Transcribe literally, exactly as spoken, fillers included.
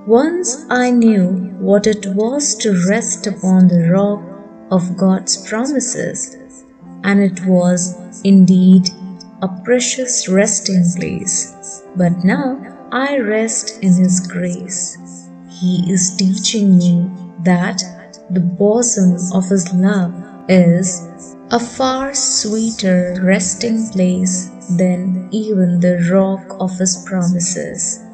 Once I knew what it was to rest upon the rock of God's promises, and it was indeed a precious resting place. But now I rest in His grace. He is teaching me that the bosom of His love is a far sweeter resting place than even the rock of His promises.